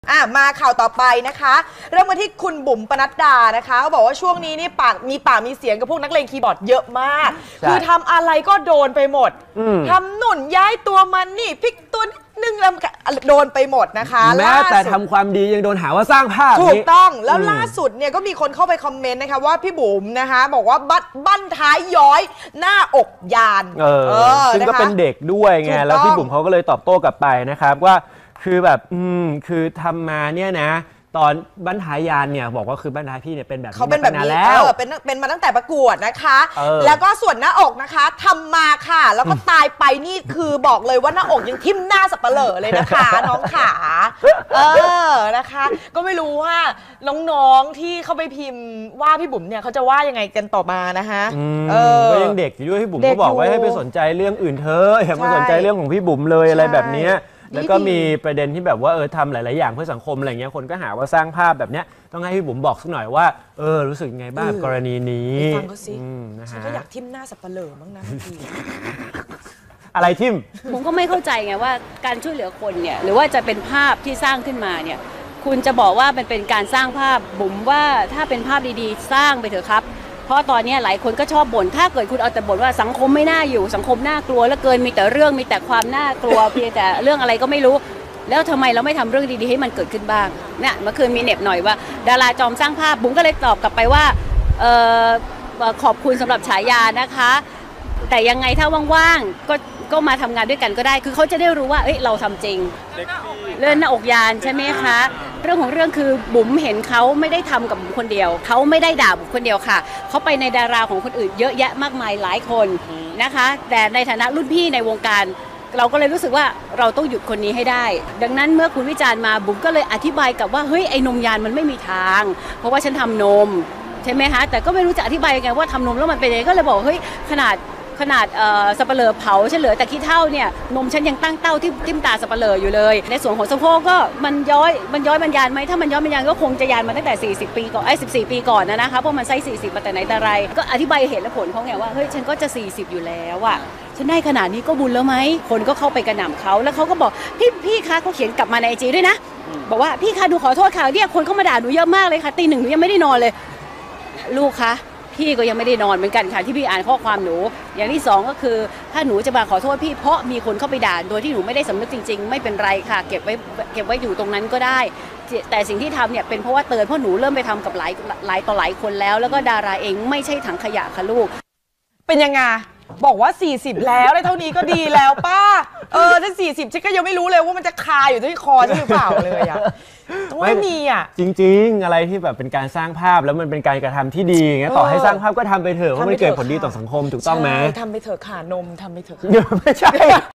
มาข่าวต่อไปนะคะเริ่มกันที่คุณบุ๋มปนัดดานะคะเขาบอกว่าช่วงนี้นี่ปากมีเสียงกับพวกนักเลงคีย์บอร์ดเยอะมากคือทำอะไรก็โดนไปหมดทำหนุนย้ายตัวมันนี่พลิกตัวนึงโดนไปหมดนะคะแม้แต่ทำความดียังโดนหาว่าสร้างภาพถูกต้องแล้วล่าสุดเนี่ยก็มีคนเข้าไปคอมเมนต์นะคะว่าพี่บุ๋มนะคะบอกว่าบั้นท้ายย้อยหน้าอกยานซึ่งก็เป็นเด็กด้วยไงแล้วพี่บุ๋มเขาก็เลยตอบโต้กลับไปนะครับว่าคือแบบคือทำมาเนี่ยนะตอนบั้นท้ายยานเนี่ยบอกว่าคือบั้นท้ายพี่เนี่ยเป็นแบบนี้เขาเป็นแบบนี้แล้วเป็นมาตั้งแต่ประกวดนะคะแล้วก็ส่วนหน้าอกนะคะทำมาค่ะแล้วก็ตายไปนี่คือบอกเลยว่าหน้าอกยังทิ่มหน้าสับปะเหร่อเลยนะคะน้องขานะคะก็ไม่รู้ว่าน้องๆที่เข้าไปพิมพ์ว่าพี่บุ๋มเนี่ยเขาจะว่ายังไงกันต่อมานะคะก็ยังเด็กอยู่ด้วยพี่บุ๋มก็บอกว่าให้ไปสนใจเรื่องอื่นเถอะอย่ามาสนใจเรื่องของพี่บุ๋มเลยอะไรแบบนี้แล้วก็มีประเด็นที่แบบว่าทำหลายๆอย่างเพื่อสังคมอะไรเงี้ยคนก็หาว่าสร้างภาพแบบเนี้ยต้องให้พี่บุ๋มบอกสักหน่อยว่ารู้สึกยังไงบ้างกรณีนี้ฟังเขาสิฉันก็อยากทิ่มหน้าสับปะเหร่อบ้างนะพี่อะไรทิ่มผมก็ไม่เข้าใจไงว่าการช่วยเหลือคนเนี่ยหรือว่าจะเป็นภาพที่สร้างขึ้นมาเนี่ยคุณจะบอกว่ามันเป็นการสร้างภาพบุ๋มว่าถ้าเป็นภาพดีๆสร้างไปเถอะครับเพราะตอนนี้หลายคนก็ชอบบ่นถ้าเกิดคุณเอาแต่บ่นว่าสังคมไม่น่าอยู่สังคมน่ากลัวแล้วเกินมีแต่เรื่องมีแต่ความน่ากลัวเพียงแต่เรื่องอะไรก็ไม่รู้แล้วทำไมเราไม่ทำเรื่องดีๆให้มันเกิดขึ้นบ้างเนี่ยเมื่อคืนมีเน็บหน่อยว่าดาราจอมสร้างภาพบุ๋มก็เลยตอบกลับไปว่าขอบคุณสำหรับฉายานะคะแต่ยังไงถ้าว่างๆก็มาทำงานด้วยกันก็ได้คือเขาจะได้รู้ว่าเราทำจริงเรื่องหน้าอกยานใช่ไหมคะเรื่องของเรื่องคือบุ๋มเห็นเขาไม่ได้ทำกับบุ๋มคนเดียวเขาไม่ได้ด่าบุ๋มคนเดียวค่ะเขาไปในดาราของคนอื่นเยอะแยะมากมายหลายคนนะคะแต่ในฐานะรุ่นพี่ในวงการเราก็เลยรู้สึกว่าเราต้องหยุดคนนี้ให้ได้ดังนั้นเมื่อคุณวิจารณ์มาบุ๋มก็เลยอธิบายกับว่าเฮ้ยไอ้นมยานมันไม่มีทางเพราะว่าฉันทำนมใช่ไหมคะแต่ก็ไม่รู้จะอธิบายยังไงว่าทำนมแล้วมันเป็นยังไงก็เลยบอกเฮ้ยขนาดสับปะเหร่อเผาฉันเหลือแต่ขี้เถ้าเนี่ยนมฉันยังตั้งเต้าที่ทิ่มตาสับปะเหร่ออยู่เลยในส่วนของสะโพกก็มันย้อยมันยานไหมถ้ามันย้อยมันยานก็คงจะยานมาตั้งแต่40 ปีก่อน14 ปีก่อนนะคะเพราะมันไซส์40มาแต่ไหนแต่ไรก็อธิบายเหตุและผลเขาไงว่าเฮ้ยฉันก็จะ40อยู่แล้วอะฉันได้ขนาดนี้ก็บุญแล้วไหมคนก็เข้าไปกระหน่ำเขาแล้วเขาก็บอกพี่คะเขาเขียนกลับมาในIGด้วยนะบอกว่าพี่คะดูขอโทษค่ะเนี่ยคนเข้ามาด่าหนูเยอะมากเลยค่ะตี 1หนูยังไม่ได้นอนเลยลูกคะพี่ก็ยังไม่ได้นอนเหมือนกันค่ะที่พี่อ่านข้อความหนูอย่างที่2ก็คือถ้าหนูจะมาขอโทษพี่เพราะมีคนเข้าไปด่าโดยที่หนูไม่ได้สำนึกจริงๆไม่เป็นไรค่ะเก็บไว้อยู่ตรงนั้นก็ได้แต่สิ่งที่ทำเนี่ยเป็นเพราะว่าเตือนเพราะหนูเริ่มไปทำกับหลายต่อหลายคนแล้วก็ดาราเองไม่ใช่ถังขยะค่ะลูกเป็นยังไงบอกว่า40แล้วได้เท่านี้ก็ดีแล้วป้าถ้า40ฉันก็ยังไม่รู้เลยว่ามันจะคาอยู่ที่คอฉันหรือเปล่าเลยอะไม่มีอะจริงๆอะไรที่แบบเป็นการสร้างภาพแล้วมันเป็นการกระทำที่ดีอย่างเงี้ยต่อให้สร้างภาพก็ทำไปเถอะเพราะมันเกิดผลดีต่อสังคมถูกต้องไหมทำไปเถอะค่ะนมทำไปเถอะไม่ใช่